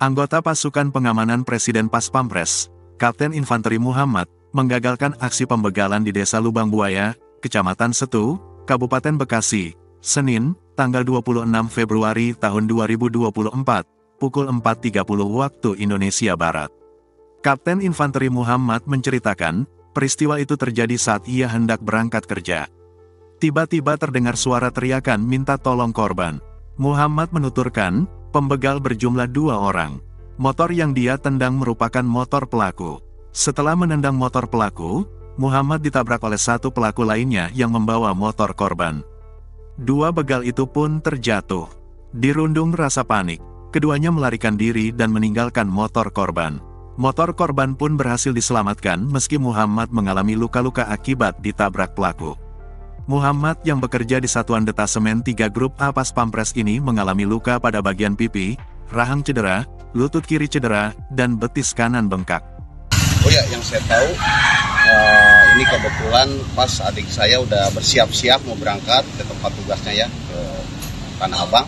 Anggota pasukan pengamanan Presiden Pas Pampres, Kapten Infanteri Muhammad, menggagalkan aksi pembegalan di Desa Lubang Buaya, Kecamatan Setu, Kabupaten Bekasi, Senin, tanggal 26 Februari tahun 2024, pukul 4.30 waktu Indonesia Barat. Kapten Infanteri Muhammad menceritakan, peristiwa itu terjadi saat ia hendak berangkat kerja. Tiba-tiba terdengar suara teriakan minta tolong korban. Muhammad menuturkan, pembegal berjumlah 2 orang. Motor yang dia tendang merupakan motor pelaku. Setelah menendang motor pelaku, Muhammad ditabrak oleh satu pelaku lainnya yang membawa motor korban. 2 begal itu pun terjatuh. Dirundung rasa panik, keduanya melarikan diri dan meninggalkan motor korban. Motor korban pun berhasil diselamatkan meski Muhammad mengalami luka-luka akibat ditabrak pelaku. Muhammad yang bekerja di Satuan Detasemen 3 Grup A Pas Pampres ini mengalami luka pada bagian pipi, rahang cedera, lutut kiri cedera, dan betis kanan bengkak. Oh ya, yang saya tahu, ini kebetulan pas adik saya udah bersiap-siap mau berangkat ke tempat tugasnya ya, ke Tanah Abang.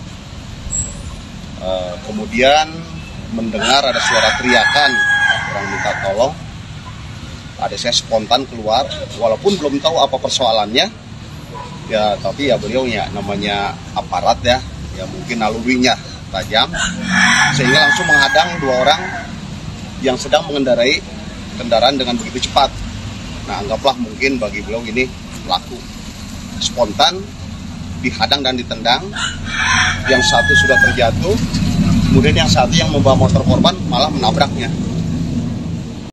Kemudian mendengar ada suara teriakan, orang minta tolong. Adik saya spontan keluar, walaupun belum tahu apa persoalannya. Ya, tapi ya beliau ya namanya aparat ya mungkin nalurinya tajam, sehingga langsung menghadang 2 orang yang sedang mengendarai kendaraan dengan begitu cepat. Nah, anggaplah mungkin bagi beliau ini pelaku. Spontan dihadang dan ditendang, yang satu sudah terjatuh, kemudian yang satu yang membawa motor korban malah menabraknya.